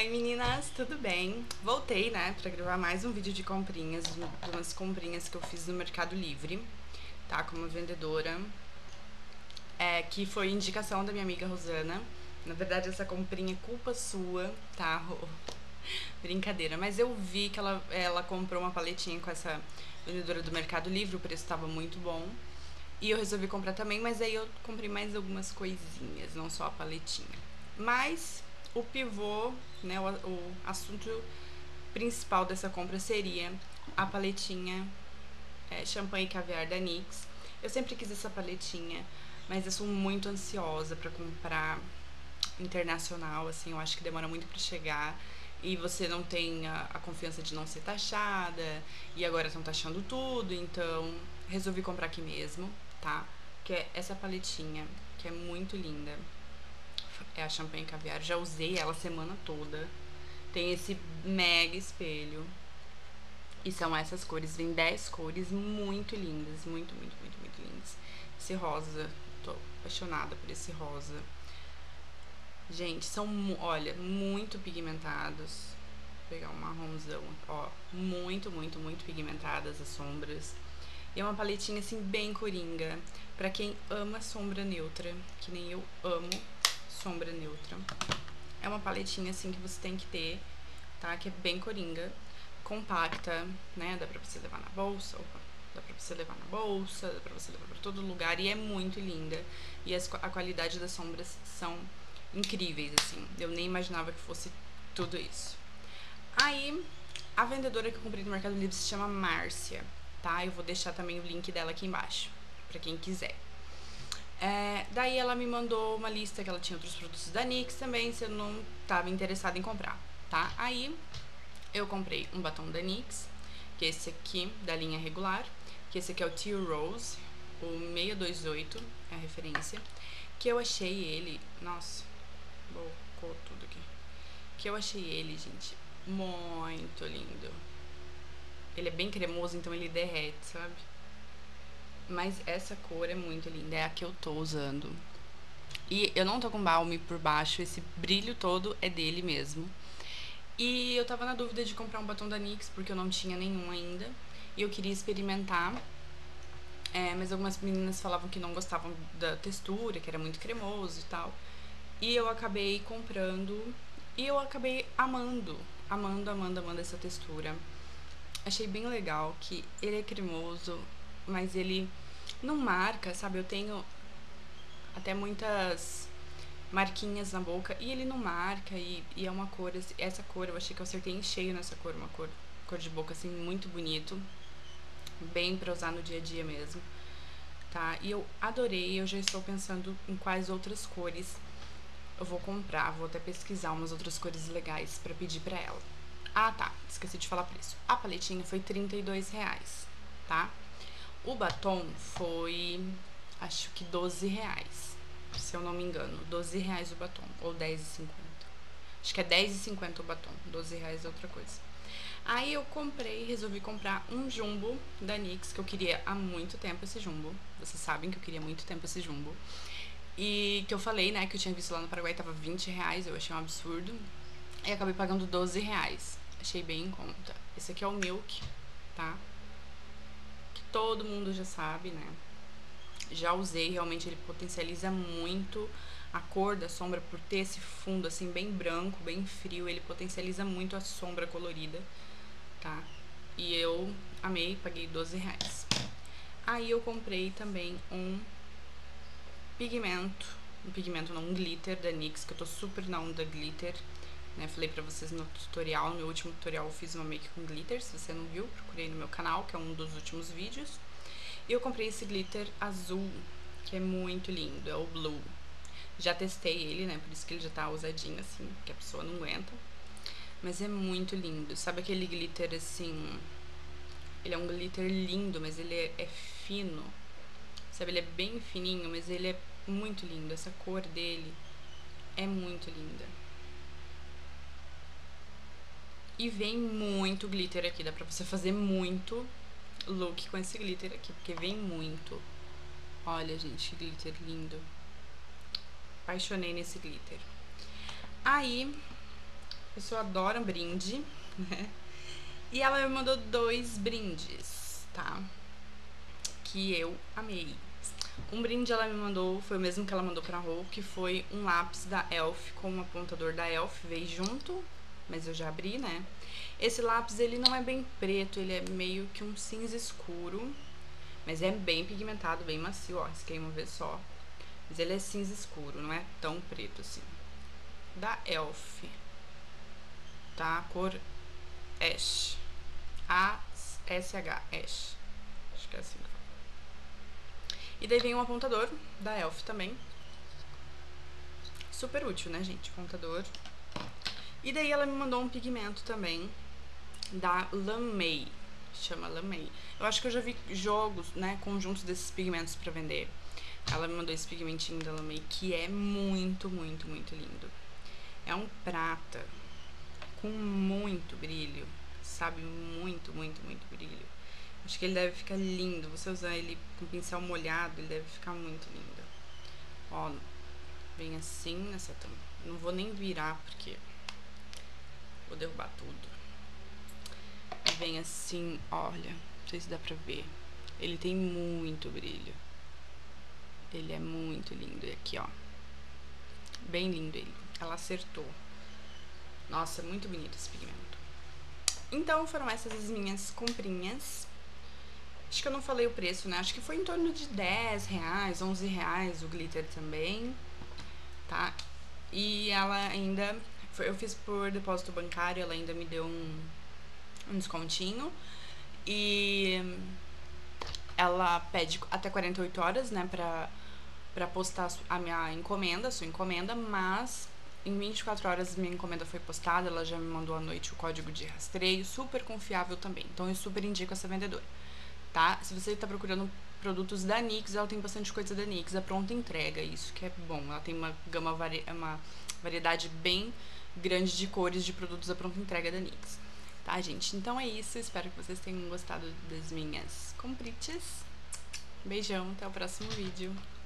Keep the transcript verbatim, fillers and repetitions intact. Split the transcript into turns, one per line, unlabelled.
Oi meninas, tudo bem? Voltei, né, pra gravar mais um vídeo de comprinhas, de umas comprinhas que eu fiz no Mercado Livre, tá, como vendedora, é, que foi indicação da minha amiga Rosana. Na verdade, essa comprinha é culpa sua, tá, Rô? Brincadeira, mas eu vi que ela, ela comprou uma paletinha com essa vendedora do Mercado Livre, o preço tava muito bom, e eu resolvi comprar também, mas aí eu comprei mais algumas coisinhas, não só a paletinha. Mas o pivô, né, o, o assunto principal dessa compra seria a paletinha é, champanhe e caviar da NYX. Eu sempre quis essa paletinha, mas eu sou muito ansiosa pra comprar internacional, assim, eu acho que demora muito pra chegar e você não tem a, a confiança de não ser taxada, e agora estão taxando tudo, então resolvi comprar aqui mesmo, tá? Que é essa paletinha, que é muito linda. É a champanhe caviar, já usei ela a semana toda. Tem esse mega espelho. E são essas cores, vem dez cores muito lindas, muito, muito, muito, muito lindas. Esse rosa, tô apaixonada por esse rosa. Gente, são, olha, muito pigmentados. Vou pegar um marronzão, ó, muito, muito, muito pigmentadas as sombras. E é uma paletinha, assim, bem coringa, pra quem ama sombra neutra, que nem eu amo sombra neutra. É uma paletinha, assim, que você tem que ter, tá? Que é bem coringa, compacta, né? Dá pra você levar na bolsa, opa, dá pra você levar na bolsa, dá pra você levar pra todo lugar, e é muito linda. E as, a qualidade das sombras são incríveis, assim. Eu nem imaginava que fosse tudo isso. Aí, a vendedora que eu comprei no Mercado Livre se chama Márcia, tá? Eu vou deixar também o link dela aqui embaixo, pra quem quiser. É, daí ela me mandou uma lista que ela tinha outros produtos da NYX também, se eu não tava interessada em comprar, tá? Aí, eu comprei um batom da NYX, que é esse aqui, da linha regular, que esse aqui é o Teal Rose, o seiscentos e vinte e oito, é a referência, que eu achei ele, nossa, bocou tudo aqui, que eu achei ele, gente, muito lindo. Ele é bem cremoso, então ele derrete, sabe? Mas essa cor é muito linda, é a que eu tô usando. E eu não tô com balme por baixo, esse brilho todo é dele mesmo. E eu tava na dúvida de comprar um batom da NYX, porque eu não tinha nenhum ainda. E eu queria experimentar. É, mas algumas meninas falavam que não gostavam da textura, que era muito cremoso e tal. E eu acabei comprando. E eu acabei amando, amando, amando, amando essa textura. Achei bem legal que ele é cremoso, mas ele não marca, sabe? Eu tenho até muitas marquinhas na boca e ele não marca, e, e é uma cor, essa cor eu achei que eu acertei em cheio nessa cor, uma cor, cor de boca assim muito bonito, bem pra usar no dia a dia mesmo, tá? E eu adorei, eu já estou pensando em quais outras cores eu vou comprar, vou até pesquisar umas outras cores legais pra pedir pra ela. Ah, tá, esqueci de falar preço. A paletinha foi trinta e dois reais, tá? O batom foi, acho que doze reais, se eu não me engano. doze reais o batom, ou dez e cinquenta. Acho que é dez e cinquenta o batom, doze reais é outra coisa. Aí eu comprei, resolvi comprar um jumbo da NYX, que eu queria há muito tempo esse jumbo. Vocês sabem que eu queria há muito tempo esse jumbo. E que eu falei, né, que eu tinha visto lá no Paraguai, tava vinte reais, eu achei um absurdo. E acabei pagando doze reais. Achei bem em conta. Esse aqui é o Milk, tá? Que todo mundo já sabe, né? Já usei, realmente ele potencializa muito a cor da sombra por ter esse fundo assim bem branco, bem frio. Ele potencializa muito a sombra colorida, tá? E eu amei, paguei doze reais. Aí eu comprei também um pigmento, um pigmento não, um glitter da NYX, que eu tô super na onda glitter, né? Falei pra vocês no tutorial, no meu último tutorial eu fiz uma make com glitter, se você não viu, procurei no meu canal, que é um dos últimos vídeos. E eu comprei esse glitter azul, que é muito lindo, é o Blue. Já testei ele, né, por isso que ele já tá usadinho assim, que a pessoa não aguenta. Mas é muito lindo, sabe aquele glitter assim, ele é um glitter lindo, mas ele é, é fino, sabe, ele é bem fininho, mas ele é muito lindo, essa cor dele é muito linda. E vem muito glitter aqui, dá pra você fazer muito look com esse glitter aqui, porque vem muito. Olha, gente, que glitter lindo. Apaixonei nesse glitter. Aí, A pessoa adora um brinde, né? E ela me mandou dois brindes, tá? Que eu amei. Um brinde ela me mandou, foi o mesmo que ela mandou pra Rô, que foi um lápis da Elf com um apontador da Elf, veio junto, mas eu já abri, né? Esse lápis, ele não é bem preto, ele é meio que um cinza escuro, mas é bem pigmentado, bem macio, ó, risquei uma vez só. Mas ele é cinza escuro, não é tão preto assim. Da Elf, tá? Cor Ash. A S H, Ash. Acho que é assim que fala. E daí vem um apontador da Elf também. Super útil, né, gente? Apontador. E daí ela me mandou um pigmento também da Lamei. Chama Lamei. Eu acho que eu já vi jogos, né, conjuntos desses pigmentos pra vender. Ela me mandou esse pigmentinho da Lamei, que é muito, muito, muito lindo. É um prata com muito brilho, sabe? Muito, muito, muito brilho. Acho que ele deve ficar lindo. Você usar ele com pincel molhado, ele deve ficar muito lindo. Ó, vem assim nessa tampa. Não vou nem virar, porque vou derrubar tudo. Vem assim, olha, não sei se dá pra ver. Ele tem muito brilho. Ele é muito lindo. E aqui, ó, bem lindo ele. Ela acertou. Nossa, muito bonito esse pigmento. Então, foram essas as minhas comprinhas. Acho que eu não falei o preço, né? Acho que foi em torno de dez reais, onze reais o glitter também, tá? E ela ainda... Foi, eu fiz por depósito bancário, ela ainda me deu um, um descontinho. E ela pede até quarenta e oito horas, né, pra, pra postar a minha encomenda, a sua encomenda, mas em vinte e quatro horas minha encomenda foi postada, ela já me mandou à noite o código de rastreio, super confiável também. Então eu super indico essa vendedora, tá? Se você tá procurando produtos da NYX, ela tem bastante coisa da NYX, a pronta entrega, isso que é bom. Ela tem uma gama, vari uma variedade bem grande de cores de produtos da pronta entrega da NYX. Tá, gente? Então é isso. Espero que vocês tenham gostado das minhas comprites. Beijão, até o próximo vídeo.